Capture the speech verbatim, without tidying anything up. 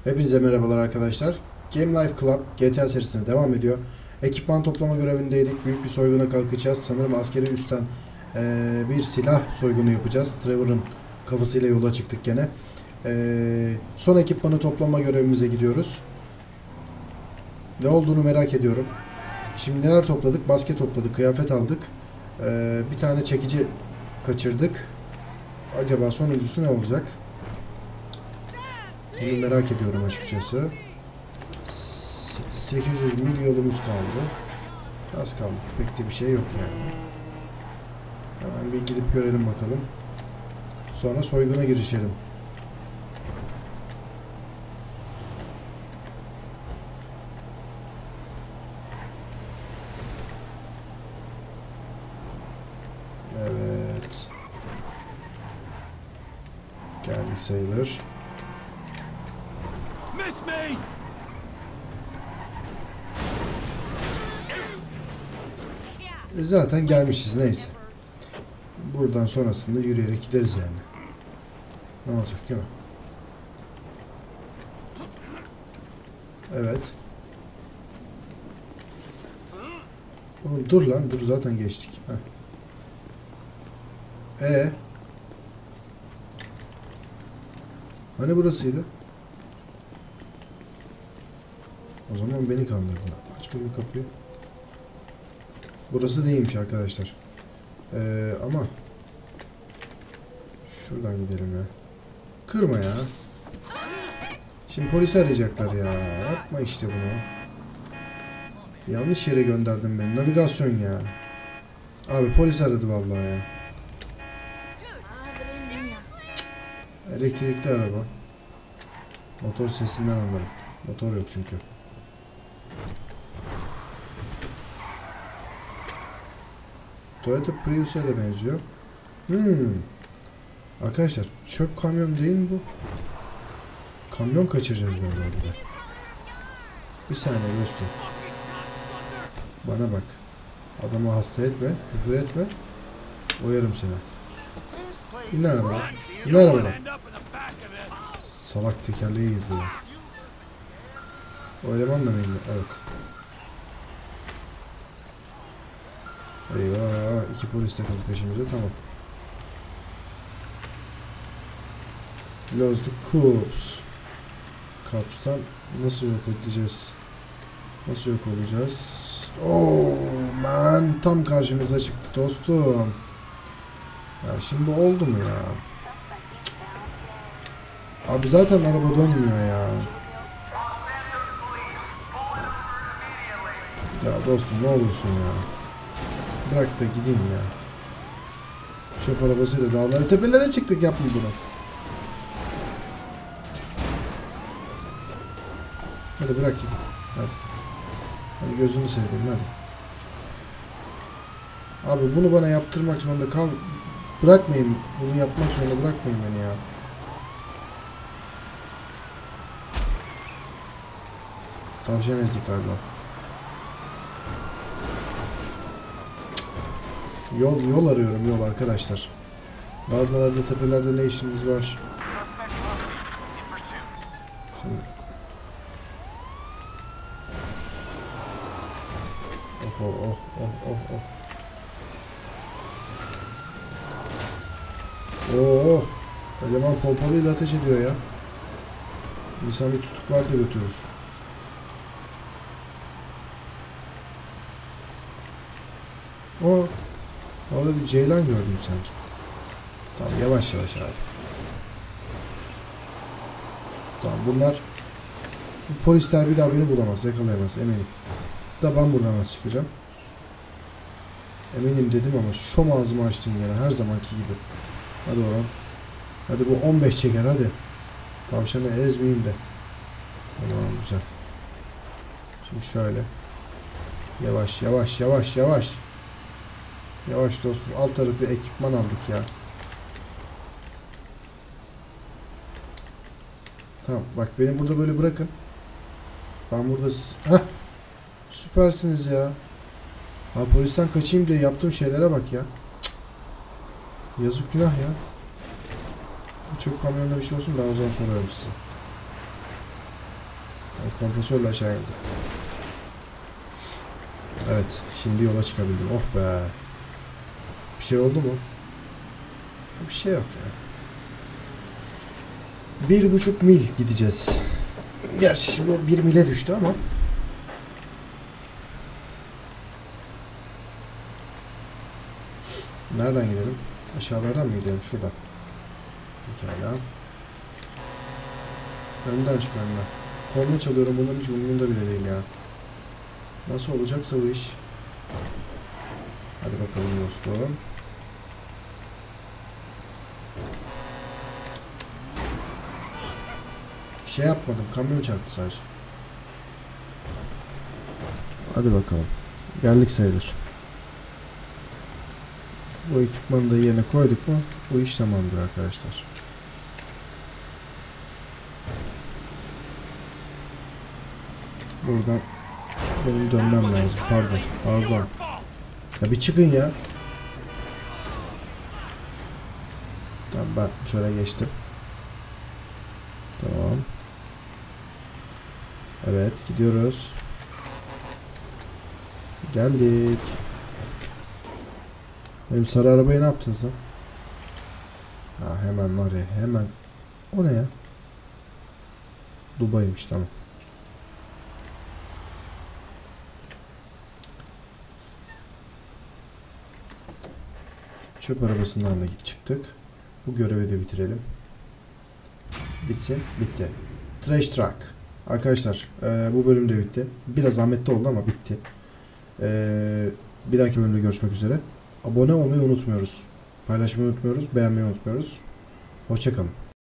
Hepinize merhabalar arkadaşlar. Game Life Club G T A serisine devam ediyor. Ekipman toplama görevindeydik. Büyük bir soyguna kalkacağız. Sanırım askeri üstten ee, bir silah soygunu yapacağız. Trevor'ın kafasıyla yola çıktık gene. E, son ekipmanı toplama görevimize gidiyoruz. Ne olduğunu merak ediyorum. Şimdi neler topladık? Basket topladık, kıyafet aldık. E, bir tane çekici kaçırdık. Acaba sonuncusu ne olacak? Bunu merak ediyorum açıkçası. sekiz yüz mil yolumuz kaldı. Az kaldı. Pek de bir şey yok yani. Hemen bir gidip görelim bakalım. Sonra soyguna girişelim. Evet. Geldik sayılır. Miss me! E zaten gelmişiz, neyse. Buradan sonrasında yürüyerek gideriz yani. Ne olacak değil mi? Evet. Oğlum dur lan, dur zaten geçtik. Heh. E hani burasıydı? O zaman beni kandırdılar. Aç bakayım kapıyı. Burası değilmiş arkadaşlar. Ee, ama şuradan gidelim ya. Kırma ya. Şimdi polisi arayacaklar ya. Yapma işte bunu. Yanlış yere gönderdin beni. Navigasyon ya. Abi polis aradı vallahi ya. Cık. Elektrikli araba. Motor sesinden anlarım. Motor yok çünkü. Toyota Prius'a da benziyor. Hmm. Arkadaşlar çöp kamyon değil mi bu? Kamyon kaçıracağız galiba burada. Bir saniye dostum. Bana bak. Adamı hasta etme, küfür etme. Oyarım seni. İn arabaya. İn arabaya. Salak tekerleği girdi ya. O eleman da mı indi? Evet. Eyvah, iki polis takıldı peşimize, tamam. Lost the Cops. Cops'tan nasıl yok edeceğiz? Nasıl yok olacağız? Oh man, tam karşımıza çıktı dostum. Ya şimdi oldu mu ya? Abi zaten araba dönmüyor ya. Ya dostum ne olursun ya. Bırak da gideyim ya. Şöp arabasıyla dağlara tepelere çıktık, yapma bunu. Hadi bırak gideyim. Hadi. Hadi gözünü seveyim hadi. Abi bunu bana yaptırmak zorunda kal. Bırakmayın. Bunu yapmak zorunda bırakmayın beni ya. Tavşan ezdik galiba. Yol yol arıyorum, yol arkadaşlar. Dağlarda, tepelerde ne işiniz var? Şimdi. Oh oh oh oh oh. Oo, oh. Eleman pompalıyla ateş ediyor ya. İnsan bir tutuklar da götürür. O orada bir ceylan gördüm sanki. Tamam, yavaş yavaş abi. Tamam, bunlar bu polisler bir daha beni bulamaz, yakalayamaz eminim. Da ben buradan nasıl çıkacağım? Eminim dedim ama şom ağzımı açtım yine her zamanki gibi. Hadi oran. Hadi bu on beş çeker hadi. Tavşanı ezmeyeyim de. Tamam, güzel. Şimdi şöyle. Yavaş yavaş yavaş yavaş. Yavaş dostum. Alt tarafı bir ekipman aldık ya. Tamam bak, beni burada böyle bırakın. Ben burada... Heh. Süpersiniz ya. Ha, polisten kaçayım diye yaptığım şeylere bak ya. Cık. Yazık günah ya. Bu çöp kamyonuna bir şey olsun, ben o zaman sorarım size. Yani kompresörle aşağı indim. Evet. Şimdi yola çıkabildim. Oh be. Bir şey oldu mu? Bir şey yok ya. Bir buçuk mil gideceğiz. Gerçi şimdi o bir mile düştü ama. Nereden gidelim? Aşağılardan mı gidelim? Şuradan. Pekala. Önden çık önden. Korna çalıyorum. Bunun hiç umurumda bile değil ya. Nasıl olacaksa bu iş. Hadi bakalım dostum. Şey yapmadım. Kamyon çarptı sadece. Hadi bakalım. Geldik sayılır. Bu ekipmanı da yerine koyduk mu? Bu iş tamamdır arkadaşlar. Buradan benim dönmem lazım. Pardon. Pardon. Ya bir çıkın ya. Tamam ben şöyle geçtim. Tamam. Evet gidiyoruz. Geldik. Benim sarı arabayı ne yaptınız lan? Ha, hemen var ya hemen. O ne ya? Dubai'ymiş tamam. Çöp arabasından da çıktık. Bu görevi de bitirelim. Bitsin. Bitti. Trash Truck. Arkadaşlar e, bu bölüm de bitti. Biraz zahmetli oldu ama bitti. E, bir dahaki bölümde görüşmek üzere. Abone olmayı unutmuyoruz. Paylaşmayı unutmuyoruz. Beğenmeyi unutmuyoruz. Hoşça kalın.